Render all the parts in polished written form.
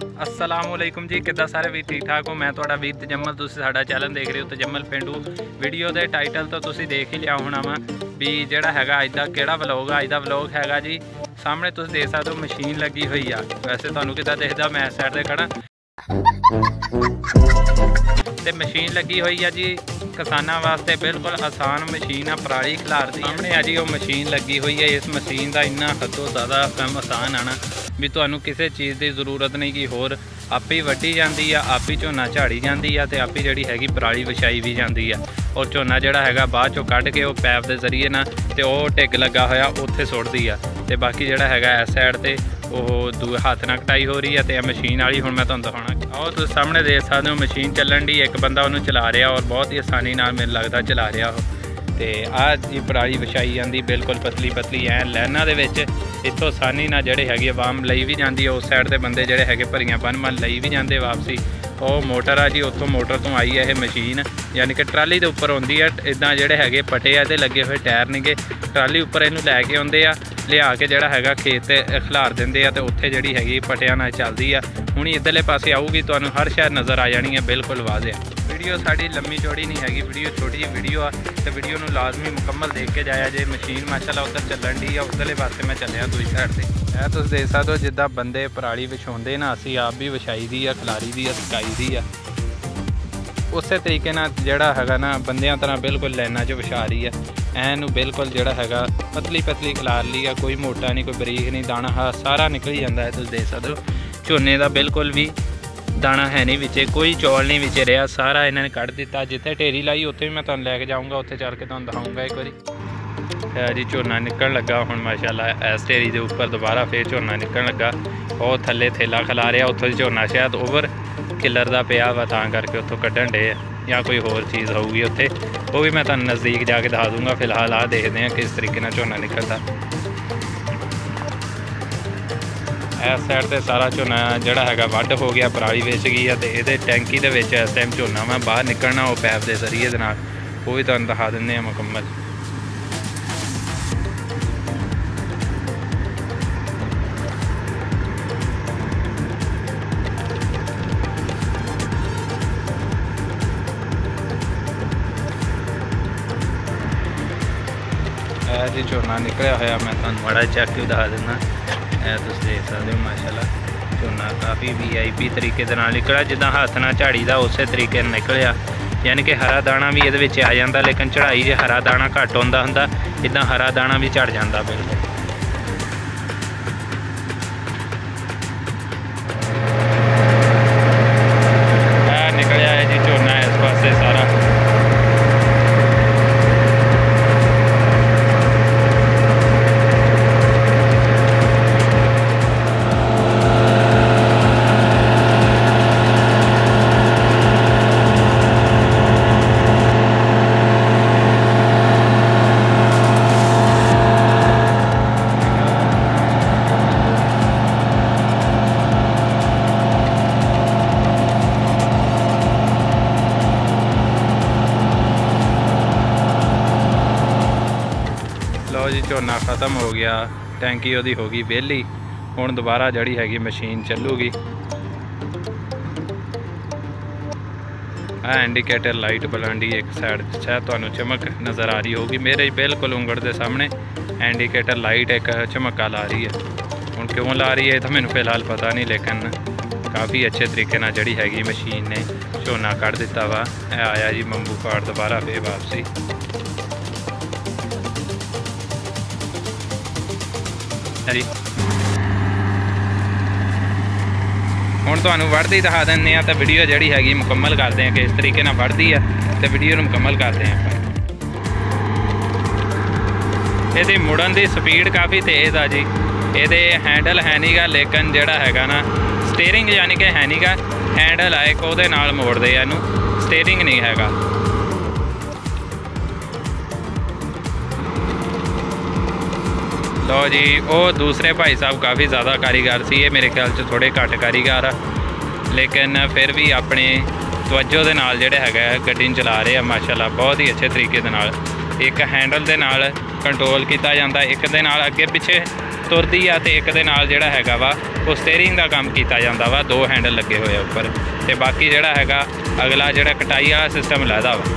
अस्सलामुअलैकुम जी, किद्दां सारे भी ठीक ठाक हो। मैं तुहाडा वीर तजम्मल, तुसीं साडा चैनल देख रहे हो तजम्मल पेंडू। वीडियो के टाइटल तो तुसीं देख ही लिया होना वा भी जिहड़ा हैगा अज दा किहड़ा व्लॉग आ। अज दा व्लॉग हैगा जी, सामने तुसीं देख सकदे हो मशीन लगी हुई आ। वैसे तुहानूं किद्दां दिखदा, मैं इस साइड ते खड़ा ते मशीन लगी हुई है जी किसानों वास्ते बिल्कुल आसान मशीन है, पराली खिलारदी सामने है जी। वो मशीन लगी हुई है। इस मशीन का इन्ना हदों ज़्यादा काम आसान है ना भी तुहानूं किसी चीज़ की जरूरत नहीं कि होर आप ही वड्डी जाती है, आप ही झोना झाड़ी जाती है, तो आप ही जी हैगी पराली विछाई भी जाती है। और झोना जोड़ा है बाद चों कढ़ के वो पैप के जरिए ना तो वह टिक लगा होया उत्थे सुट्टदी है। तो बाकी जोड़ा है इस साइड से वो दूए हाथ नाल कटाई हो रही है। तो मशीन वाली हुण मैं तुहानूं दिखाउणा। और तुसीं सामने देख सकदे हो मशीन चलन डी, एक बंदा उन्होंने चला रहा और बहुत ही आसानी नाल मैनूं लगदा चला रहा हो। तो आ जी पराली विछाई जाती बिल्कुल पतली पतली ऐ लाइनां दे विच। इत्थों आसानी नाल जिहड़े हैगे आवाम लई भी जाती है, उस साइड के बंदे जिहड़े हैगे भरियां बन लई भी जाते वापसी। और मोटर आ जी, उत्थों मोटर तो आई है यह मशीन, यानी कि ट्राली के उपर आती है। इदां जिहड़े हैगे पटे आ ते लगे हुए टायर नहीं, ट्राली उपर इनू लैके आउंदे आ, लिया के जिहड़ा हैगा खेत खिलार दिंदे आ ते उत्थे जिहड़ी हैगी पटियां नाल चलदी आ। हुण इधरले पासे आऊगी तुहानूं हर शहर नज़र आ जानी है बिल्कुल वाज़े। वीडियो साड़ी लंबी चौड़ी नहीं हैगी, वीडियो छोटी जी वीडियो आ, तो वीडियो नूं लाजमी मुकम्मल देख के जाया जे। मशीन माशाअल्लाह उधर चलन डी आ, उधरले पासे मैं चलिया दूई साइड से। ਇਹ ਤੁਸੀਂ देख सकते हो जिद्दां बंदे पराली विछाउंदे ना, असीं आप भी विछाई दी आ, खिलारी दी आ, सुकाई दी आ। उस तरीके नाल जिहड़ा हैगा ना बंदियां तरह बिल्कुल लाइनां 'च विछा रही है। ऐनू बिल्कुल जिहड़ा हैगा पतली पतली खिलार ली है, कोई मोटा नहीं कोई बरीक नहीं, दाना सारा निकल जाता है। तुसीं देख सकते हो झोने का बिल्कुल भी दाना है नहीं विचे, कोई चौल नहीं विचे रहा, सारा इन्होंने कढ़ दिता। जिथे ढेरी लाई उत्थे भी मैं तुहानूं लैके जाऊँगा, उत्थे चल के तुहानूं दिखाऊँगा एक बारी। जी झोना निकल लगा हुण माशाअल्लाह इस ढेरी के उपर दोबारा फिर झोना निकल लगा। और थले थेला खिला रहा, उत्थों झोना शायद ओवर किलरदा पिया वा तां करके उत्थों कड्ढण डे या कोई होर चीज़ होगी उत्थे, वो भी मैं तुहानूं नज़दीक जाके दिखा दूँगा। फिलहाल आ देखते हैं किस तरीके नाल झोना निकलदा। इस साइड से सारा झोना जोड़ा है वढ़ हो गया, पराली विच गई है। तो ये टैंकी के इस टाइम झोना मैं बाहर निकलना वो पैप के जरिए दे नाल, वो भी तुहानूं दिखा दिंदे हैं मुकम्मल। जी झोना निकलिया होया, मैं तुहानूं माड़ा चेक के दिखा दिंदा। तुसीं देख सकते हो माशाअल्लाह झोना काफ़ी VIP तरीके दे नाल निकलिया, जिद्दां हत्थ नाल झाड़ी दा उस तरीके नाल निकलिया। यानी कि हरा दाना भी इहदे विच आ जांदा, लेकिन चढ़ाई जे हरा दाना घट होंदा हुंदा, इदां हरा दाना भी झड़ जांदा बिल्कुल। निकलिया है जी झोना इस पासे सारा। लो जी झोना ख़त्म हो गया, टैंकी वो हो गई वेली। हुण दोबारा जड़ी हैगी मशीन चलूगी। इंडिकेटर लाइट बलांडी एक साइड शायद तुहानूं चमक नज़र आ रही होगी, मेरे बिल्कुल उंगड़ के सामने इंडिकेटर लाइट एक चमका ला रही है। हुण क्यों ला रही है तो मैनूं फिलहाल पता नहीं, लेकिन काफ़ी अच्छे तरीके नाल जड़ी हैगी मशीन ने झोना कढ़ दिता वा। आया जी मंबू फाड़ दोबारा फिर वापसी। जी हुण तुहानूं वढ़दी दिखा दिंदे आ, तो वीडियो जिहड़ी हैगी मुकम्मल करते हैं कि इस तरीके नाल वढ़दी है, तो वीडियो नूं मुकम्मल करते हैं आपां। इहदी मुड़न की स्पीड काफ़ी तेज़ आ जी। ये हैंडल है नहीं गा, लेकिन जिहड़ा हैगा ना स्टेयरिंग यानी कि है नहीं गा, हैंडल है एक उहदे नाल मोड़दे आ इहनूं, स्टेयरिंग नहीं हैगा। लो जी वो दूसरे भाई साहब काफ़ी ज़्यादा कारीगर सी, मेरे ख्याल से थोड़े घट कारीगर आ, लेकिन फिर भी अपने तवज्जो दे नाल जिहड़े हैगा गड्डी चला रहे हैं माशाअल्लाह बहुत ही अच्छे तरीके दे नाल। एक हैंडल दे नाल कंट्रोल किया जाता, एक दे नाल अगे पिछे तुरदी आ ते एक दे नाल जिहड़ा हैगा वा वो स्टेयरिंग का काम किया जाता वा, 2 हैंडल लगे हुए उपर ते बाकी जिहड़ा हैगा अगला जिहड़ा कटाई वाला सिस्टम लैदा वा।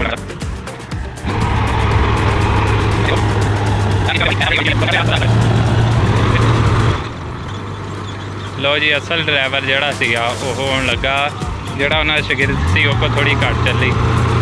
लो जी असल ड्राइवर जिहड़ा सीगा ओह होण लगा जिहड़ा उन्हां दा शागिर्द सी ओह को थोड़ी घट चली।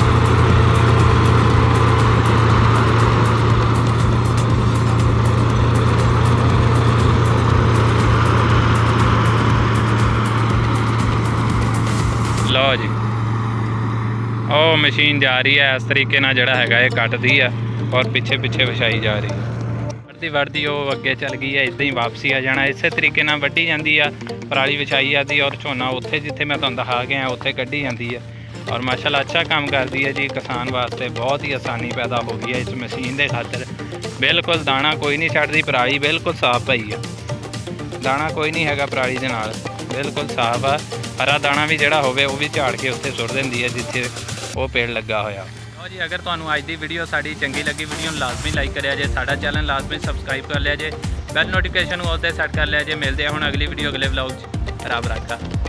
लो जी ओ मशीन जा रही है इस तरीके नाल जिहड़ा हैगा ये कटदी है और पिछे पिछे विछाई जा रही है। वड़दी वो अगे चल गई है, इदां ही वापसी आ जाना। इस तरीके नाल वड्डी जाती है, पराली विछाई जाती और झोना उत्थे जिथे मैं तुहानूं दिखा गया उत्थे कढ़ी जाती है और माशाल्लाह अच्छा काम करती है जी। किसान वास्ते बहुत ही आसानी पैदा हो गई है इस मशीन के खातर। बिल्कुल दाना कोई नहीं छड्डदी, पराली बिल्कुल साफ पई है, दाना कोई नहीं हैगा पराली दे नाल, बिल्कुल साफ आ। हरा दाना भी जिहड़ा होवे वो भी झाड़ के उत्थे सुट दिंदी है जिथे वो पेड़ लगा होया। लो जी अगर तुहानूं अज दी वीडियो साडी चंगी लगी, वीडियो नूं लाजमी लाइक करिया जे, साडा चैनल लाजमी सबसक्राइब कर लिया जे, बैल नोटिफिकेशन उस ते सैट कर लिया जे। मिलते हैं हुण अगली वीडियो अगले व्लॉग च। रब राखा।